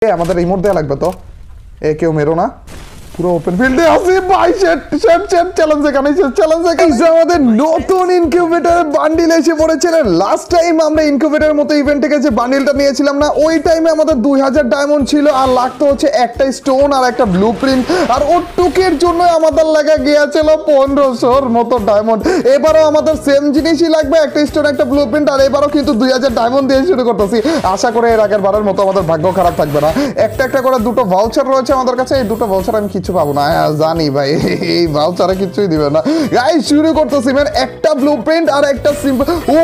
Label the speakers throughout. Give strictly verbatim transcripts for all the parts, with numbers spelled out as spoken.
Speaker 1: আমাদের রিমোট দেয়া লাগবে তো। এ কেউ মেরো না, পুরো ওপেন ফিল্ডে আছে ভাই। শেট শেট শেট চ্যালেঞ্জ এখানে, চ্যালেঞ্জ এখানে। আমাদের নতুন ইনকিউবেটর বান্ডিল এসে পড়েছে। লাস্ট টাইম আমরা ইনকিউবেটর মতো ইভেন্ট থেকে যে বান্ডিলটা নিয়েছিলাম না, ওই টাইমে আমাদের দুই হাজার ডায়মন্ড ছিল আর লাগতো হচ্ছে একটা স্টোন আর একটা ব্লুপ্রিন্ট, আর ওর টুকের জন্য আমাদের লাগা গিয়েছিল পনেরোশোর মতো ডায়মন্ড। এবারও আমাদের সেম জিনিসই লাগবে, একটা স্টোন একটা ব্লুপ্রিন্ট, আর এবারও কিন্তু দুই হাজার ডায়মন্ড দিয়ে শুরু করতেছি। আশা করে এর আগের বারের মতো আমাদের ভাগ্য খারাপ থাকবে না। একটা একটা করে দুটো ভাউচার রয়েছে আমাদের কাছে, এই দুটো ভাউচার আমি কিছু পাবো না জানি ভাই, এই ভাউচারে কিছুই দিবে না। গাইস শুরু করতেছি ম্যান, একটা ব্লুপ্রিন্ট আর একটা সিম্পল। ও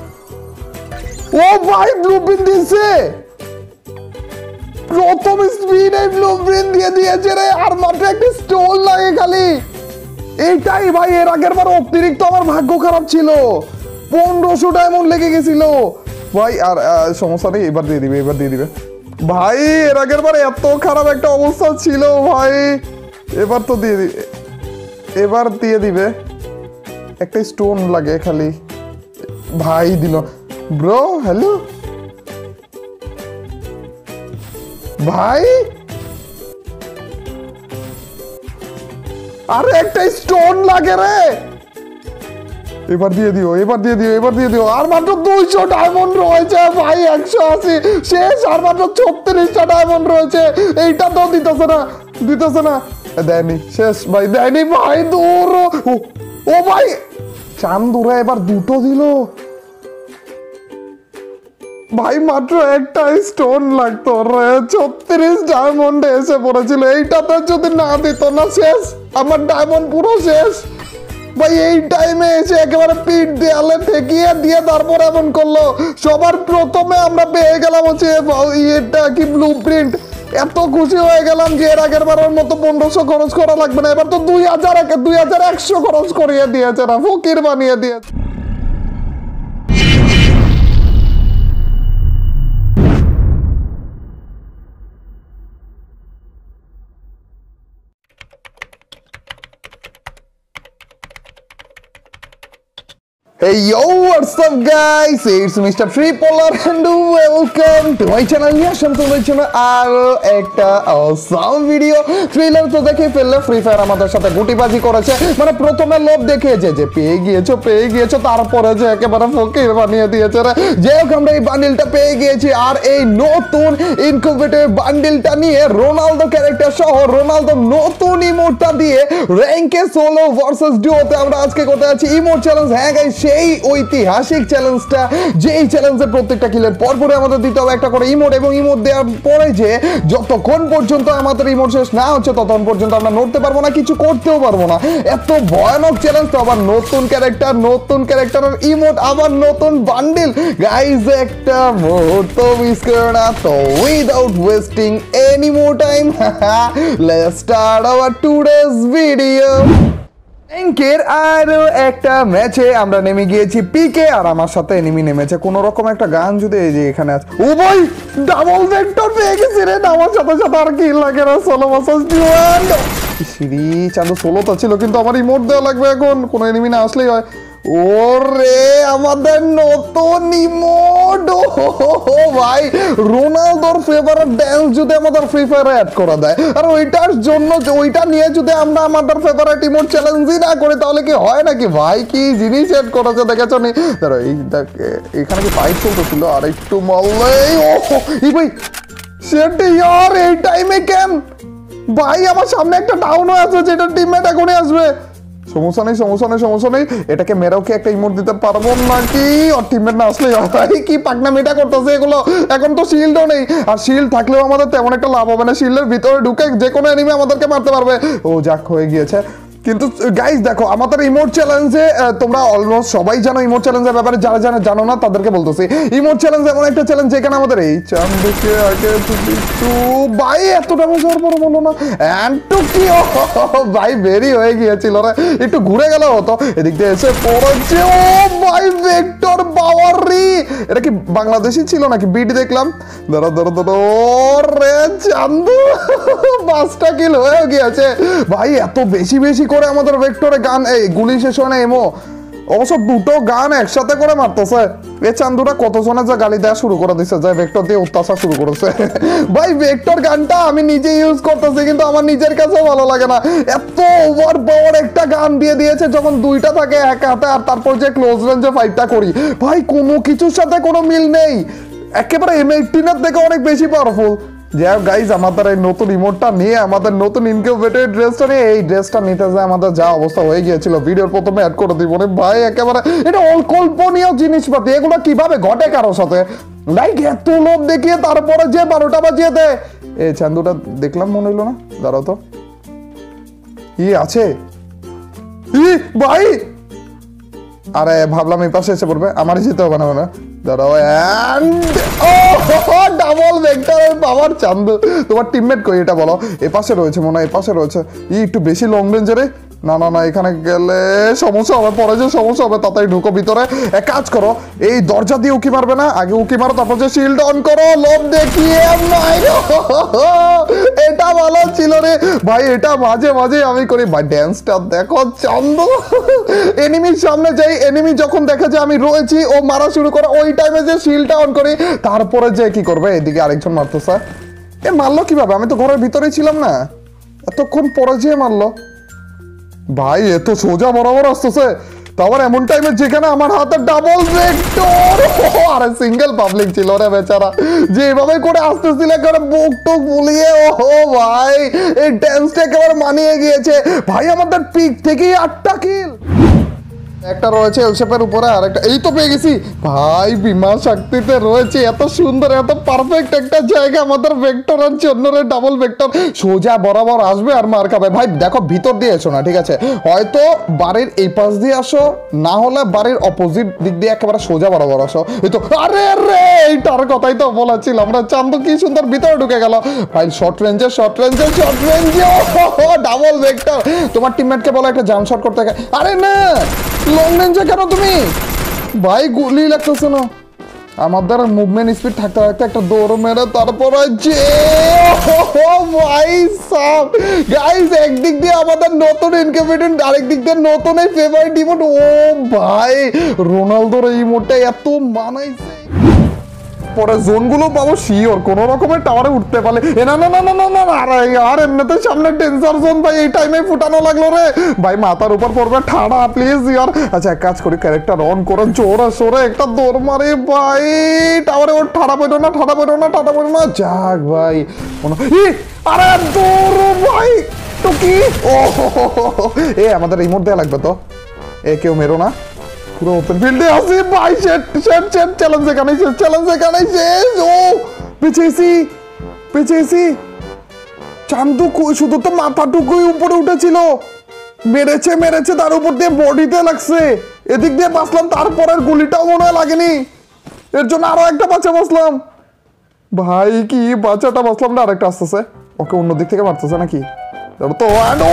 Speaker 1: ও ভাই ব্লুপ্রিন্ট দিয়েছে, প্রথম স্পিনে ব্লুপ্রিন্ট দিয়ে দিয়েছে রে, আর মাত্র একটা স্টোন লাগে খালি। এইটাই ভাই, এর আগের বার অতিরিক্ত আমার ভাগ্য খারাপ ছিল, পনেরোশো ডায়মন্ড লেগে গেছিল ভাই। আর সমস্যা নেই, এবার দিয়ে দিবে, এবার দিয়ে দিবে ভাই। এর আগের বার এত খারাপ একটা অবস্থা ছিল ভাই, এবার তো দিয়ে দিবে, এবার দিয়ে দিবে। একটা স্টোন লাগে খালি ভাই, দিল ব্রো। হ্যালো ভাই, আরে একটা স্টোন লাগে রে, এবার দিয়ে দিও, এবার দিয়ে দিও, এবার দিয়ে দিও। আর মাত্র দুইশো ডায়মন্ড রয়েছে ভাই, একশো আশি শেষ, আর মাত্র ছত্রিশটা ডায়মন্ড রয়েছে। এইটা তো দিতেছে না, দিতেছে না, দেয়নি, শেষ ভাই, দেয়নি ভাই। দূর ও ভাই, চান্দুরা এবার দুটো দিল ভাই, মাত্র একটা স্টোন লাগতো রে, ছত্রিশ ডায়মন্ড এসে পড়েছিল। এইটাতে যদি না দিত না, শেষ, আমার ডায়মন্ড পুরো শেষ ভাই। এই টাইমে এসে একেবারে পিঠ দেয়ালে ঠেকিয়ে দিয়ে তারপর এমন করলো। সবার প্রথমে আমরা পেয়ে গেলাম হচ্ছে এটা কি ব্লুপ্রিন্ট। এত খুশি হয়ে গেলাম যে এর আগের বারের মতো পনেরোশো খরচ করা লাগবে না, এবার তো দুই হাজার দুই হাজার একশো খরচ করিয়ে দিয়েছে না, ফকির বানিয়ে দিয়েছে। Hey yo, what's up guys? It's Mister Free Polar and welcome to my channel. নিয়ে আসলাম তোমাদের জন্য আরো একটা awesome ভিডিও। ট্রেলার তো দেখে ফেললে, ফ্রি ফায়ার আমাদের সাথে গুটিবাজি করেছে। মানে প্রথমে লোভ দেখিয়েছে যে পেয়ে গিয়েছো পেয়ে গিয়েছো, তারপরে যে একেবারে ফকির বানিয়ে দিয়েছে। যাই হোক, আমরা এই বান্ডিলটা পেয়ে গিয়েছি, আর এই নতুন ইনকিউবেটর বান্ডিলটা নিয়ে রোনালদো ক্যারেক্টার সহ রোনালদো নতুন ইমোটটা দিয়ে র্যাঙ্কে সোলো ভার্সেস ডুওতে আমরা আজকে করতে যাচ্ছি ইমোট চ্যালেঞ্জ। হ্যাঁ গাইস, এই ঐতিহাসিক চ্যালেঞ্জটা, যেই চ্যালেঞ্জের প্রত্যেকটা কিলের পরপরে আমাদের দিতে হবে একটা করে ইমোট, এবং ইমোট দেওয়ার পরে যে যতক্ষণ পর্যন্ত আমাদের ইমোট শেষ না হচ্ছে ততক্ষণ পর্যন্ত আমরা নড়তে পারবো না, কিছু করতেও পারবো না। এত ভয়ানক চ্যালেঞ্জ, তো আবার নতুন ক্যারেক্টার, নতুন ক্যারেক্টারের ইমোট, আবার নতুন বান্ডিল। গাইস একটা মুহূর্ত মিস করো না। তো without wasting any more time, let's start our today's video. এর আরো একটা ম্যাচে আমরা নেমে গিয়েছি পিকে, আর আমার সাথে এনিমি নেমেছে। কোন রকম একটা গান যদি এই যে এখানে আছে। ও ভাই, ডাবল ভেক্টর পেয়ে গেছি রে, আমার সাথে সাথে আর কি লাগে না, সোলো ভার্সেস ডুয়ান্ড। সিঁড়ি চাঁদো ষোলো তা ছিল, কিন্তু আমার ইমোট দেওয়া লাগবে এখন, কোনো এনিমি না আসলেই হয়। ওরে আমাদের নতুন ইমোট, ও ভাই, রোনালদোর ফেভারিট ড্যান্স যদি আমাদের ফ্রি ফায়ারে অ্যাড করা দেয়, আর ওইটার জন্য ওইটা নিয়ে যদি আমরা আমাদের ফেভারিট ইমোট চ্যালেঞ্জই না করি, তাহলে কি হয় নাকি ভাই? কি জিনিস অ্যাড করেছে দেখেছো নি? ধরো এই এখানে কি ফাইট চলতেছিল, আর একটু মারলেই ও ভাই সেটা ইয়ার, এই টাইমে কেন ভাই? আমার সামনে একটা ডাউন হয়ে আছে, যেটা টিমমেট এখনই আসবে। সমস্যা নেই, সমস্যা নেই, সমস্যা নেই, এটাকে মেরেও কি একটা ইমোট দিতে পারবো নাকি? আর টিমমেট না আসলেই হয়। কি পাকনামিটা করতেছে এগুলো? এখন তো শিল্ডও নেই, আর শিল্ড থাকলেও আমাদের তেমন একটা লাভ হবে না। শিল্ডের ভিতরে ঢুকে যে কোনো এনিমি আমাদেরকে মারতে পারবে। ও যাক, হয়ে গিয়েছে। কিন্তু গাইস দেখো, আমাদের ইমোট চ্যালেঞ্জে তোমরা অলমোস্ট সবাই জানো ইমোট চ্যালেঞ্জের ব্যাপারে, যারা জানে জানো না তাদেরকে বলতেছি। ইমোট চ্যালেঞ্জ এমন একটা চ্যালেঞ্জ যেখানে আমাদের এই চান্দকে আগে একটু ভাই এতটা বছর পর বলো না এন্ড টু কি ভাই বেরি হয়ে গিয়েছিল রে, একটু ঘুরে গেল হতো। এদিক দিয়ে এসে পড়েছে, ও ভাই ভেক্টর বাওয়ারি। এটা কি বাংলাদেশি ছিল নাকি? বিট দেখলাম, ধরো ধরো ধরো রে চান্দু, পাঁচটা কিল হয়ে গিয়েছে ভাই। এত বেশি বেশি করে আমাদের ভেক্টরে গান এই গুলি শেষ হয় না, এমো অবশ্য দুটো গান একসাথে করে মারতেছে। এ চান্দুরা কতজনে যে গালি দেওয়া শুরু করে দিচ্ছে, যে ভেক্টর দিয়ে অত্যাচার শুরু করেছে। ভাই ভেক্টর গানটা আমি নিজে ইউজ করতেছি, কিন্তু আমার নিজের কাছেও ভালো লাগে না। এত ওভার পাওয়ার একটা গান দিয়ে দিয়েছে, যখন দুইটা থাকে এক হাতে, আর তারপর যে ক্লোজ রেঞ্জে ফাইটটা করি, ভাই কোনো কিছুর সাথে কোনো মিল নেই। একেবারে এম এইটিনের থেকে অনেক বেশি পাওয়ারফুল। যাই হোক গাইজ, আমাদের এই নতুন ইমোটটা নিয়ে, আমাদের নতুন ইনকিউবেটর ড্রেসটা নিয়ে, এই ড্রেসটা নিতে যায় আমাদের যা অবস্থা হয়ে গিয়েছিল, ভিডিওর প্রথমে অ্যাড করে দিব রে ভাই। একেবারে এটা অকল্পনীয় জিনিসপাতি, এগুলো কিভাবে ঘটে কারো সাথে? লাইক এত লোভ দেখিয়ে তারপরে যে বারোটা বাজিয়ে দেয়। এই চান্দুটা দেখলাম মনে হইলো না, দাঁড়াও তো, ই আছে ই ভাই। আরে ভাবলাম এই পাশে এসে পড়বে, আমারই যেতে হবে না মানে। দাঁড়াও, ডাবল ভেক্টরের পাওয়ার। চান্দু তোমার টিমমেট কই এটা বলো? এ পাশে রয়েছে মনে হয়, এ পাশে রয়েছে। ই একটু বেশি লং রেঞ্জে। না না না, এখানে গেলে সমস্যা হবে, পরে যে সমস্যা হবে। তাড়াতাড়ি ঢুকো ভিতরে। এক কাজ করো, এই দরজা দিয়ে উকি মারবে না, আগে উকি মারো, তারপর যে শিল্ড অন করো, লোভ দেখিয়ে মাইরো। এটা ভালো ছিল রে ভাই, এটা মাঝে মাঝে আমি করি ভাই। ড্যান্সটা দেখো চান্দু। এনিমির সামনে যাই, এনিমি যখন দেখে যে আমি রয়েছি, ও মারা শুরু করে, ওই টাইমে যে শিল্ডটা অন করি, তারপরে যে কি করবে, এদিকে আরেকজন মারতেছে। এ মারলো কিভাবে? আমি তো ঘরের ভিতরেই ছিলাম না, এতক্ষণ পরে যে মারলো ভাই। এত সোজা বরাবর আসতেছে, তারপর এমন টাইমে যেখানে আমার হাতে ডাবল ভেক্টর। আরে সিঙ্গেল পাবলিক ছিল রে বেচারা, যে এভাবে করে আসতেছিল, একেবারে বুক টুক বুলিয়ে। ও ভাই, এই ড্যান্সটা একেবারে মানিয়ে গিয়েছে ভাই। আমাদের পিক থেকেই আটটা কিল। একটা রয়েছে এল শেপের উপরে, আর একটা এই তো পেয়ে গেছি ভাই। বিমান শক্তিতে রয়েছে, এত সুন্দর, এত পারফেক্ট একটা জায়গা আমাদের ভেক্টরের জন্য রে। ডাবল ভেক্টর সোজা বরাবর আসবে আর মার খাবে ভাই। দেখো ভিতর দিয়ে এসো না, ঠিক আছে? হয়তো বাড়ির এই পাশ দিয়ে আসো, না হলে বাড়ির অপোজিট দিক দিয়ে একেবারে সোজা বরাবর আসো। এই তো, আরে রে, এইটার কথাই তো বলেছিলাম আমরা। চান্দু কি সুন্দর ভিতরে ঢুকে গেল ভাই। শর্ট রেঞ্জে, শর্ট রেঞ্জে, শর্ট রেঞ্জে, ডাবল ভেক্টর। তোমার টিমমেটকে বলো একটা জাম্প শট করতে। আরে না, লং রেঞ্জে কেন তুমি ভাই? গুলি লাগতেছে না। আমাদের মুভমেন্ট স্পিড থাকতে থাকতে একটা দৌড় মেরে তারপরে যে ভাই সাব গাইস, একদিক দিয়ে আমাদের নতুন ইনকিউবেটর, আরেক দিক দিয়ে নতুন এই ফেভারিট ইমোট। ও ভাই, রোনালদোর এই ইমোটটা এত মানাইছে। পরে জোনগুলো পাবো শিওর, কোন রকমের টাওয়ারে উঠতে পারলে। এ না না না না না না, আরে আর এমনিতে সামনে ডেঞ্জার জোন ভাই, এই টাইমে ফুটানো লাগলো রে ভাই। মাথার উপর পড়বে ঠাড়া প্লিজ ইয়ার। আচ্ছা এক কাজ করি, ক্যারেক্টার অন করে জোরে সোরে একটা দৌড় মারি ভাই। টাওয়ারে ওর ঠাড়া পড়ো না, ঠাড়া পড়ো না, ঠাড়া পড়ো না। যাক ভাই, আরে দৌড় ভাই। তো কি ও এ আমাদের রিমোট দেয়া লাগবে তো। এ কেউ মেরো না, পুরো ওপেন ফিল্ডে আছে ভাই। শেট শেট শেট, চ্যালেঞ্জ এখানে শেষ, চ্যালেঞ্জ এখানে শেষ। ও পিছেছি, পিছেছি। চান্দু শুধু তো মাথাটুকুই উপরে উঠেছিল, মেরেছে মেরেছে তার উপর দিয়ে বডিতে লাগছে। এদিক দিয়ে বাঁচলাম, তারপরের গুলিটাও মনে হয় লাগেনি, এর জন্য আরো একটা বাচ্চা বাঁচলাম ভাই। কি বাচ্চাটা বাঁচলাম না, আরেকটা আসতেছে। ওকে অন্য দিক থেকে মারতেছে নাকি? তো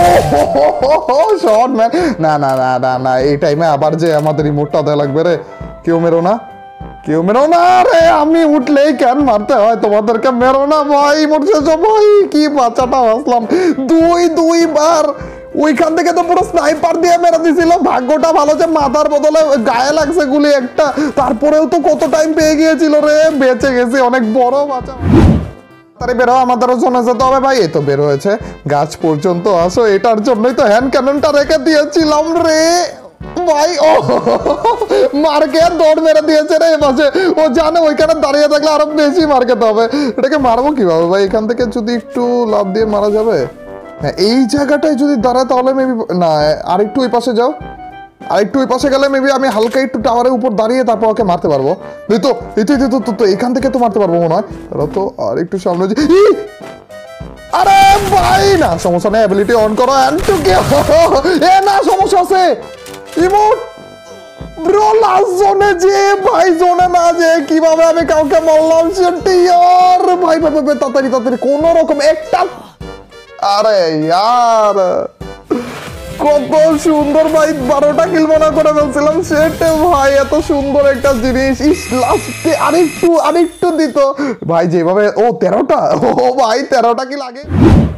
Speaker 1: শর্ট ম্যান। না না না না না, এই টাইমে আবার যে আমাদের রিমোটটা দেওয়া লাগবে রে। কেউ মেরো না, কেউ মেরো না রে। আমি উঠলেই কেন মারতে হয় তোমাদেরকে? মেরো না ভাই, মরছে ভাই। কি বাচ্চাটা বাঁচলাম দুই দুইবার। ওইখান থেকে তো পুরো স্নাইপার দিয়ে মেরে দিছিল। ভাগ্যটা ভালো যে মাথার বদলে গায়ে লাগছে গুলি একটা, তারপরেও তো কত টাইম পেয়ে গিয়েছিল রে। বেঁচে গেছি, অনেক বড় বাচ্চা। বেরো, আমাদেরও জোনে যেতে হবে ভাই। এই তো বের হয়েছে, গাছ পর্যন্ত আসো। এটার জন্যই তো হ্যান্ড ক্যাননটা রেখে দিয়েছিলাম রে ভাই। ও মারকে দৌড় মেরে দিয়েছে রে পাশে। ও জানে ওইখানে দাঁড়িয়ে থাকলে আরো বেশি মার খেতে হবে। এটাকে মারবো কিভাবে ভাই? এখান থেকে যদি একটু লাভ দিয়ে মারা যাবে। হ্যাঁ, এই জায়গাটায় যদি দাঁড়ায় তাহলে মেবি না। আর একটু ওই পাশে যাও, আর একটু ওই পাশে গেলে মেবি আমি হালকা একটু টাওয়ারের উপর দাঁড়িয়ে তারপর ওকে মারতে পারবো। এই তো এই তো তো তো এখান থেকে তো মারতে পারবো মনে হয়। তাহলে তো আর একটু সামনে। আরে ভাই না, সমস্যা নেই, অ্যাবিলিটি অন করো। এ না, সমস্যা আছে। ইমোট ব্রো, লাস্ট জোনে যে ভাই, জোনে না যে কিভাবে আমি কাউকে মারলাম সেটি আর ভাই ভাই ভাই, তাড়াতাড়ি তাড়াতাড়ি কোন রকম একটা। আরে ইয়ার কত সুন্দর ভাই, বারোটা কিল মনে করে ফেলছিলাম সেটে ভাই। এত সুন্দর একটা জিনিস, ইস লাস্টে আরেকটু আরেকটু দিত ভাই যেভাবে। ও তেরোটা, ও ভাই তেরোটা কিল আগে।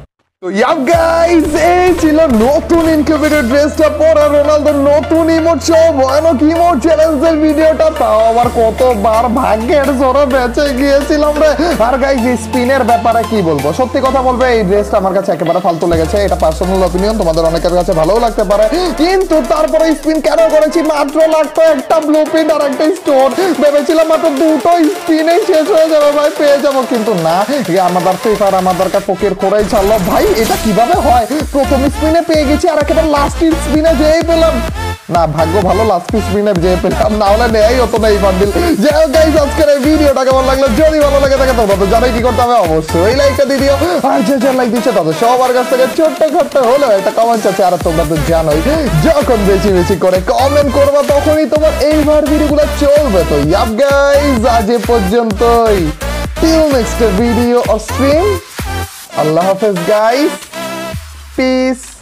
Speaker 1: ইয়াপ গাইস, এই ছিল নতুন ইনকিউবেটর ড্রেসটা পরা রোনালদোর নতুন ইমোট সহ ভয়ানক ইমোট চ্যালেঞ্জের ভিডিওটা। তাও আবার কতবার ভাগ্যের জোরে বেঁচে গিয়েছিলাম রে। আর গাইস, স্পিনের ব্যাপারে কি বলবো, সত্যি কথা বলবে এই ড্রেসটা আমার কাছে একেবারে ফালতু লেগেছে। এটা পার্সোনাল অপিনিয়ন, তোমাদের অনেকের কাছে ভালোও লাগতে পারে, কিন্তু তারপরে স্পিন কেন করেছি? মাত্র লাগতো একটা ব্লু প্রিন্ট আর একটা স্টোন। ভেবেছিলাম মাত্র দুটো স্পিনেই শেষ হয়ে যাবে ভাই, পেয়ে যাবো, কিন্তু না, আমাদের ফিফার আমার দরকার পকের করেই ছাড়লো ভাই। এটা কিভাবে হয়? প্রথম স্পিনে পেয়ে গেছি আর একেবারে লাস্ট স্পিনে যেই পেলাম, না ভাগ্য ভালো লাস্ট স্পিনে যে পেলাম, না হলে নেই হতো না এই বান্ডিল। যাই হোক গাইস, আজকের এই ভিডিওটা কেমন লাগলো? যদি ভালো লাগে থাকে তোমরা তো জানোই কি করতে হবে, অবশ্যই লাইকটা দিয়ে দিও। আর যে যে লাইক দিচ্ছে তাদের সবার কাছ থেকে ছোট্ট ছোট্ট হলেও একটা কমেন্ট আছে। আর তোমরা তো জানোই যখন বেশি বেশি করে কমেন্ট করবা তখনই তোমার এইবার ভিডিওগুলো চলবে। তো ইয়াপ গাইস, আজ এ পর্যন্তই, till next video or stream. আল্লাহ হাফেজ গাইস, পিস।